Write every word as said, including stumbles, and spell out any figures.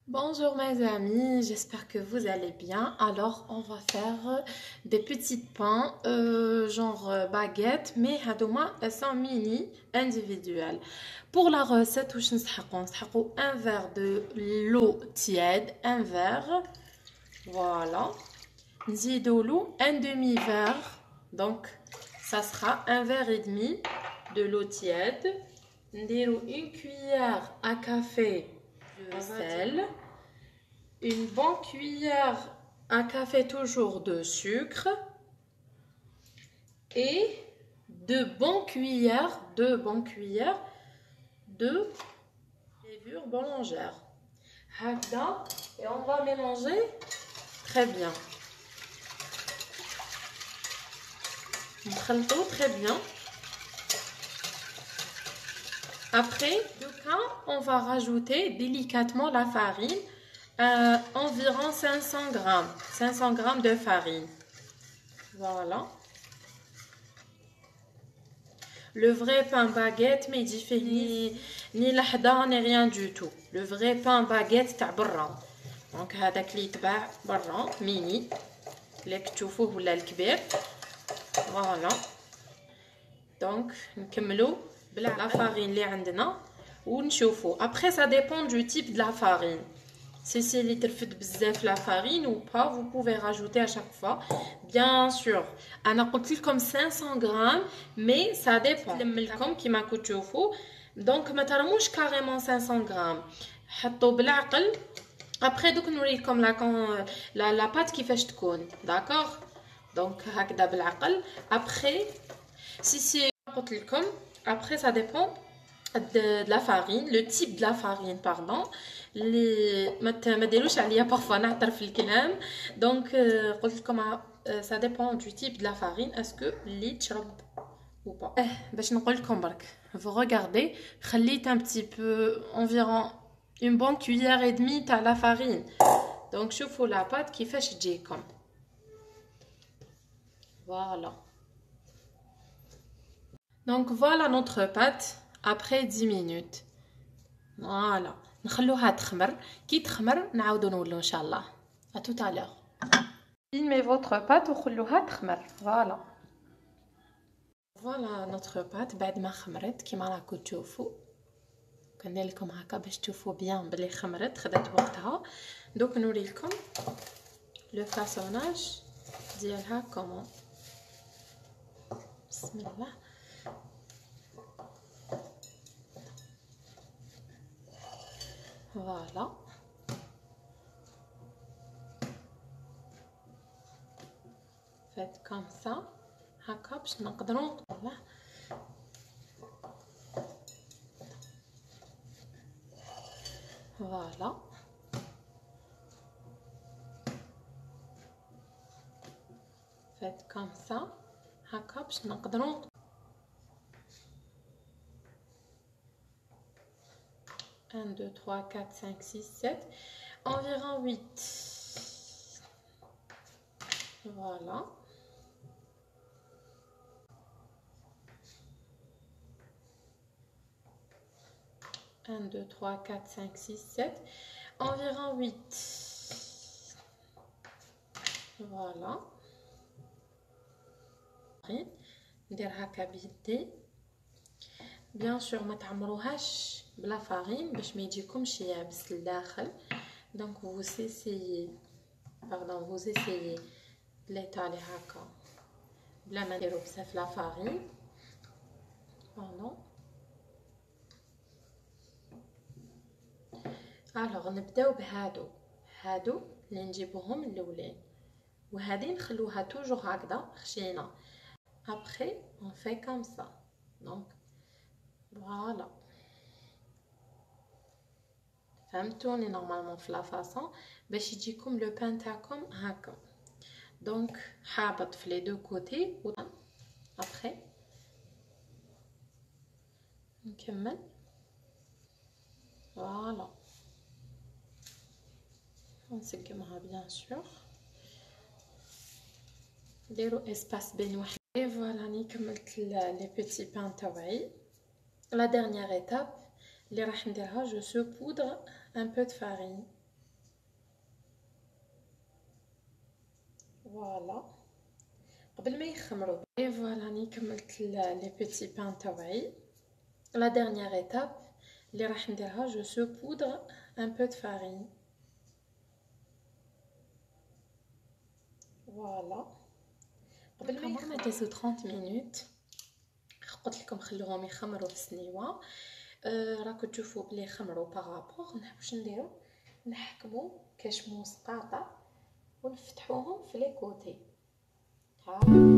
Bonjour mes amis, j'espère que vous allez bien. Alors on va faire des petits pains euh, genre euh, baguette, mais hadouma elles sont mini individuelles. Pour la recette, واش نسحقوا نسحقوا un verre de l'eau tiède, un verre, voilà. نزيدوا له un demi verre, donc ça sera un verre et demi de l'eau tiède. نديروا une cuillère à café de sel, une bonne cuillère à café toujours de sucre et deux bonnes cuillères, deux bonnes cuillères de levure boulangère. Et on va mélanger très bien. Très bien. Après, on va rajouter délicatement la farine. Euh, environ cinq cents grammes, cinq cents grammes de farine. Voilà. Le vrai pain baguette, mais différent, ni lahda, ni rien du tout. Le vrai pain baguette, تاع برا. Donc, هذاك اللي يتباع برا ميني اللي تشوفوه ولا الكبير. Voilà. Donc, نكملوا بلا farine اللي عندنا ونشوفوا. Après, ça dépend du type de la farine. Si c'est les trfed bzaf la farine ou pas, vous pouvez rajouter à chaque fois. Bien sûr, on a coûté comme cinq cents grammes, mais ça dépend. Comme qui m'a coûté au faux. Donc, ما ترموش carrément cinq cents grammes. حطوا بالعقل. Après, donc nous comme la la la pâte qui fait تكون, d'accord? Donc هكذا بالعقل. Après, si c'est قلت لكم, après ça dépend de, de la farine, le type de la farine, pardon. اللي ما ديروش عليا parfois نعترف الكلام. Donc قلت لكم ça dépend du type de la farine, est-ce que اللي تشرب ou pas. Eh, باش نقول لكم برك, vous regardez, خليت un petit peu environ une bonne cuillère et demie تاع la farine. Donc شوفوا la pâte كيفاش تجيكم. Voilà. Donc voilà notre pâte après dix minutes. Voilà. نخلوها تخمر. كي تخمر نعاودو نولو ان شاء الله. À tout à l'heure. Filmez votre pâte وخلوها تخمر. Voilà. Voilà notre pâte بعد ما خمرت كيما راكم تشوفوا. كندير لكم هكا باش تشوفوا بيان بلي خمرت خدات وقتها. دوك نوري لكم لو فاسوناج ديالها كومون. بسم الله. Voilà. Faites comme ça. هكا باش نقدروا نطلع. Voilà. Faites comme ça. هكا باش نقدروا. un, deux, trois, quatre, cinq, six, sept, environ huit. Voilà. un, deux, trois, quatre, cinq, six, sept, environ huit. Voilà. نديرها كبيدي. Bien sûr, ما تعمروهاش بلا فارين باش ما يجيكمش يابس لداخل. Donc vous essayez, pardon, vous essayez de l'étaler هكا بلا ما نديرو بزاف لا فارين. Pardon. Alors نبداو بهادو. هادو اللي نجيبوهم الاولين وهذه نخلوها توجور هكذا خشينه. Après on fait comme ça. Donc voilà. فهمتوني نورمالمون في لا فاصون باش يجيكم لو بان تاعكم هكا. دونك حابط في لي دو كوتي. ابري نكمل. فوالا نسقمها بيان سور. نديرو اسباس بين واحد. اي فوالا راني كملت لي بيتي بان تاوعي. La dernière étape اللي راح نديرها, je saupoudre un peu de farine. فوالا قبل ما يخمروا. اي فوالا راني كملت لي بيتي بان تاوعي. لا ديرنيير ايتاب اللي راح نديرها جو سو بودر ان بو دو فارين. فوالا قبل ما يخمروا دازو ثلاثين مينوت. قلت لكم خلوهم يخمروا في السنيوه. أه راكم تشوفوا بلي خمروا بارابور. واش نديرو؟ نحكموا كشموس قاطع ونفتحوهم في لي كوتي. ها